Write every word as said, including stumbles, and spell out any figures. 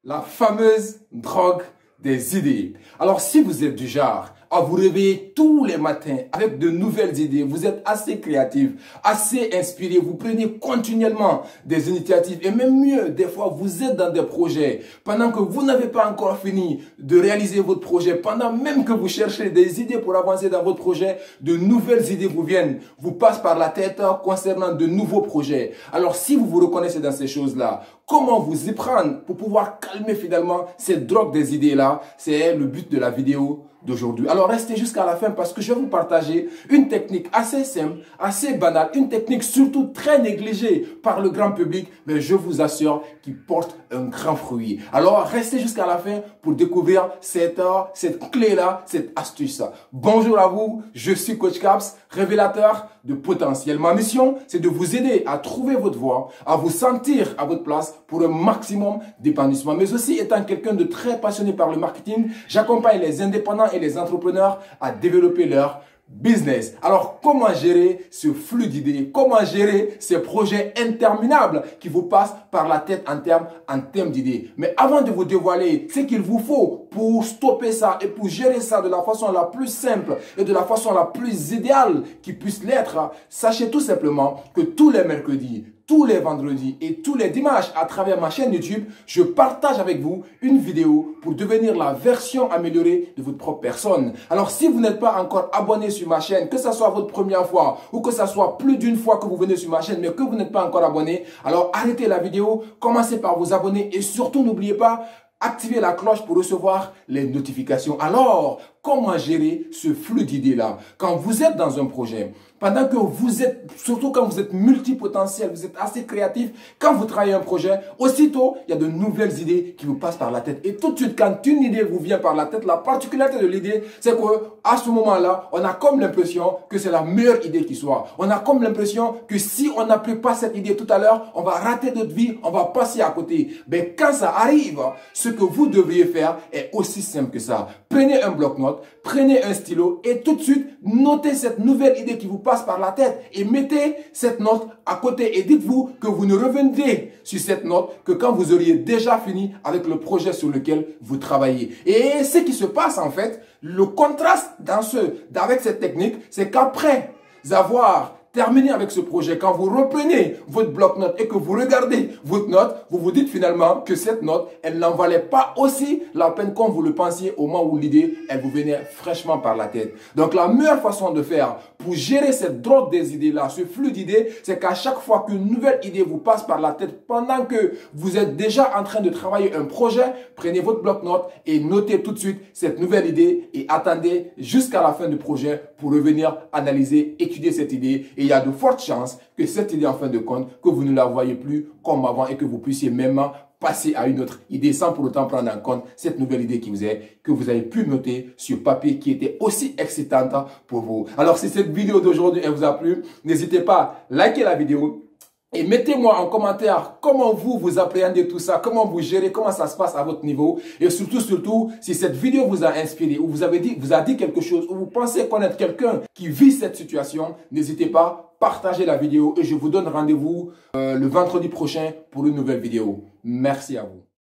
la fameuse drogue des idées. Alors si vous êtes du genre à vous réveiller tous les matins avec de nouvelles idées, vous êtes assez créatif, assez inspiré, vous prenez continuellement des initiatives et même mieux, des fois vous êtes dans des projets pendant que vous n'avez pas encore fini de réaliser votre projet, pendant même que vous cherchez des idées pour avancer dans votre projet, de nouvelles idées vous viennent, vous passent par la tête concernant de nouveaux projets. Alors si vous vous reconnaissez dans ces choses-là, comment vous y prendre pour pouvoir calmer finalement cette drogue des idées-là? C'est le but de la vidéo d'aujourd'hui. Alors restez jusqu'à la fin parce que je vais vous partager une technique assez simple, assez banale, une technique surtout très négligée par le grand public, mais je vous assure qu'il porte un grand fruit. Alors restez jusqu'à la fin pour découvrir cette, cette clé-là, cette astuce. Bonjour à vous, je suis Coach Caps, révélateur de potentiel. Ma mission, c'est de vous aider à trouver votre voie, à vous sentir à votre place pour un maximum d'épanouissement. Mais aussi, étant quelqu'un de très passionné par le marketing, j'accompagne les indépendants et les entrepreneurs à développer leur business. Alors, comment gérer ce flux d'idées? Comment gérer ces projets interminables qui vous passent par la tête en termes, en termes d'idées? Mais avant de vous dévoiler ce qu'il vous faut pour stopper ça et pour gérer ça de la façon la plus simple et de la façon la plus idéale qui puisse l'être, sachez tout simplement que tous les mercredis, tous les vendredis et tous les dimanches à travers ma chaîne YouTube, je partage avec vous une vidéo pour devenir la version améliorée de votre propre personne. Alors si vous n'êtes pas encore abonné sur ma chaîne, que ce soit votre première fois ou que ce soit plus d'une fois que vous venez sur ma chaîne mais que vous n'êtes pas encore abonné, alors arrêtez la vidéo, commencez par vous abonner et surtout n'oubliez pas, activez la cloche pour recevoir les notifications. Alors, comment gérer ce flux d'idées-là? Quand vous êtes dans un projet, pendant que vous êtes, surtout quand vous êtes multipotentiel, vous êtes assez créatif, quand vous travaillez un projet, aussitôt, il y a de nouvelles idées qui vous passent par la tête. Et tout de suite, quand une idée vous vient par la tête, la particularité de l'idée, c'est qu'à ce moment-là, on a comme l'impression que c'est la meilleure idée qui soit. On a comme l'impression que si on n'applique pas cette idée tout à l'heure, on va rater notre vie, on va passer à côté. Mais quand ça arrive, ce que vous devriez faire est aussi simple que ça. Prenez un bloc-notes, prenez un stylo et tout de suite, notez cette nouvelle idée qui vous passe par la tête et mettez cette note à côté et dites-vous que vous ne reviendrez sur cette note que quand vous auriez déjà fini avec le projet sur lequel vous travaillez. Et ce qui se passe en fait, le contraste dans ce, avec cette technique, c'est qu'après avoir terminé avec ce projet, quand vous reprenez votre bloc-notes et que vous regardez votre note, vous vous dites finalement que cette note, elle n'en valait pas aussi la peine comme vous le pensiez au moment où l'idée, elle vous venait fraîchement par la tête. Donc la meilleure façon de faire pour gérer cette drogue des idées-là, ce flux d'idées, c'est qu'à chaque fois qu'une nouvelle idée vous passe par la tête, pendant que vous êtes déjà en train de travailler un projet, prenez votre bloc-notes et notez tout de suite cette nouvelle idée et attendez jusqu'à la fin du projet pour revenir analyser, étudier cette idée. Et il y a de fortes chances que cette idée, en fin de compte, que vous ne la voyez plus comme avant et que vous puissiez même passer à une autre idée sans pour autant prendre en compte cette nouvelle idée qui vous est, que vous avez pu noter sur papier qui était aussi excitante pour vous. Alors, si cette vidéo d'aujourd'hui elle vous a plu, n'hésitez pas à liker la vidéo. Et mettez-moi en commentaire comment vous, vous appréhendez tout ça, comment vous gérez, comment ça se passe à votre niveau. Et surtout, surtout, si cette vidéo vous a inspiré ou vous avez dit, vous a dit quelque chose ou vous pensez connaître quelqu'un qui vit cette situation, n'hésitez pas, partagez la vidéo et je vous donne rendez-vous euh, le vendredi prochain pour une nouvelle vidéo. Merci à vous.